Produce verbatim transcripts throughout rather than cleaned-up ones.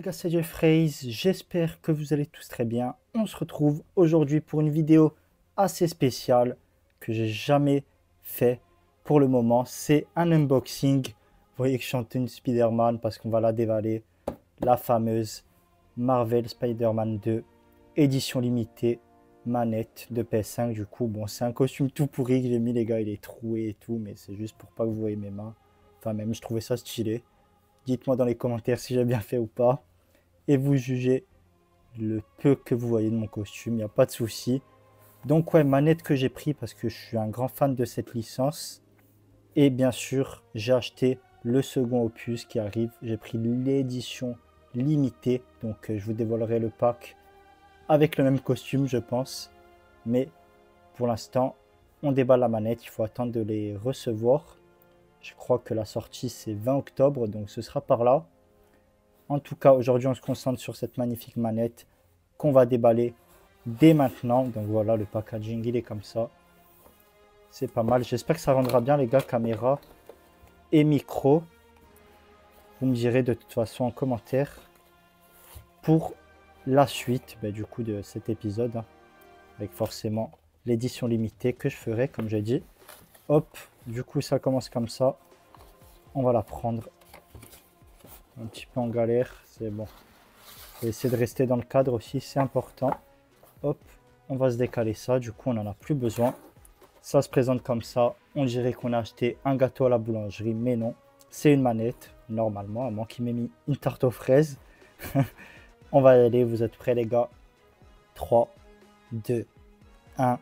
gars, c'est Jeffrey, j'espère que vous allez tous très bien. On se retrouve aujourd'hui pour une vidéo assez spéciale que j'ai jamais fait pour le moment. C'est un unboxing. Vous voyez que je chante une Spider-Man parce qu'on va la dévaler. La fameuse Marvel Spider-Man deux, édition limitée, manette de P S cinq. Du coup, bon, c'est un costume tout pourri que j'ai mis, les gars, il est troué et tout, mais c'est juste pour pas que vous voyez mes mains. Enfin, même, je trouvais ça stylé. Dites-moi dans les commentaires si j'ai bien fait ou pas. Et vous jugez le peu que vous voyez de mon costume, il n'y a pas de souci. Donc ouais, manette que j'ai pris parce que je suis un grand fan de cette licence. Et bien sûr, j'ai acheté le second opus qui arrive. J'ai pris l'édition limitée. Donc euh, je vous dévoilerai le pack avec le même costume, je pense. Mais pour l'instant, on déballe la manette. Il faut attendre de les recevoir. Je crois que la sortie c'est vingt octobre, donc ce sera par là. En tout cas, aujourd'hui, on se concentre sur cette magnifique manette qu'on va déballer dès maintenant. Donc voilà, le packaging, il est comme ça. C'est pas mal. J'espère que ça rendra bien, les gars, caméra et micro. Vous me direz de toute façon en commentaire pour la suite, bah, du coup, de cet épisode. Hein, avec forcément l'édition limitée que je ferai, comme j'ai dit. Hop, du coup, ça commence comme ça. On va la prendre. Un petit peu en galère, c'est bon. Faut essayer de rester dans le cadre aussi, c'est important. Hop, on va se décaler ça, du coup on n'en a plus besoin. Ça se présente comme ça, on dirait qu'on a acheté un gâteau à la boulangerie, mais non. C'est une manette, normalement, à moins qu'il m'ait mis une tarte aux fraises. On va y aller, vous êtes prêts les gars? trois, deux, un.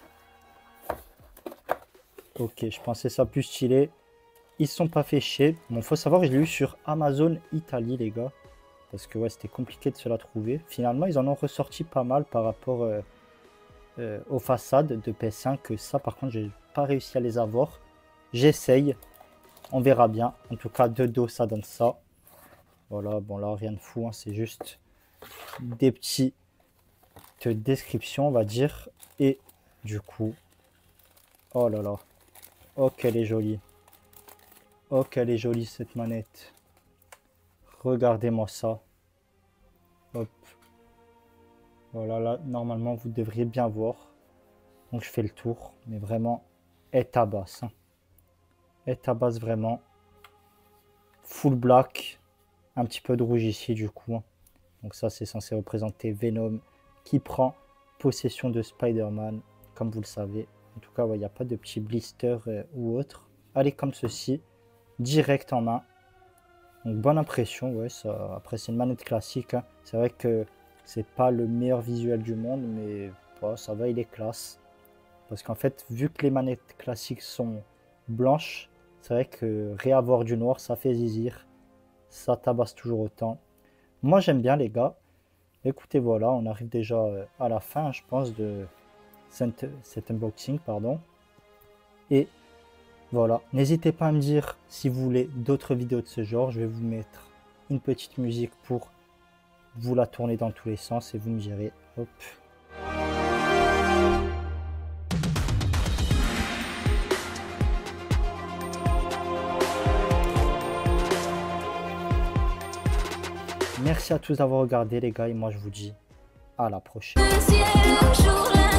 Ok, je pensais ça plus stylé. Ils sont pas fait chier. Bon, faut savoir que je l'ai eu sur Amazon Italie, les gars. Parce que ouais, c'était compliqué de se la trouver. Finalement, ils en ont ressorti pas mal par rapport euh, euh, aux façades de P S cinq. Que ça, par contre, j'ai pas réussi à les avoir. J'essaye. On verra bien. En tout cas, de dos, ça donne ça. Voilà, bon là, rien de fou. Hein, c'est juste des petites descriptions, on va dire. Et du coup, oh là là. Oh, qu'elle est jolie. Oh, qu'elle est jolie cette manette. Regardez-moi ça. Hop. Voilà, là, normalement, vous devriez bien voir. Donc, je fais le tour. Mais vraiment, elle tabasse. Hein. Elle tabasse vraiment. Full black. Un petit peu de rouge ici, du coup. Donc, ça, c'est censé représenter Venom qui prend possession de Spider-Man, comme vous le savez. En tout cas, il ouais, n'y a pas de petits blisters euh, ou autre. Elle est comme ceci. Direct en main. Donc bonne impression, ouais, ça. Après c'est une manette classique, hein. C'est vrai que c'est pas le meilleur visuel du monde, mais bah, ça va, il est classe. Parce qu'en fait, vu que les manettes classiques sont blanches, c'est vrai que réavoir du noir, ça fait zizir. Ça tabasse toujours autant. Moi j'aime bien les gars. Écoutez, voilà, on arrive déjà à la fin, je pense, de cet, cet unboxing, pardon. Et voilà, n'hésitez pas à me dire si vous voulez d'autres vidéos de ce genre. Je vais vous mettre une petite musique pour vous la tourner dans tous les sens et vous me direz. Hop. Merci à tous d'avoir regardé les gars et moi je vous dis à la prochaine.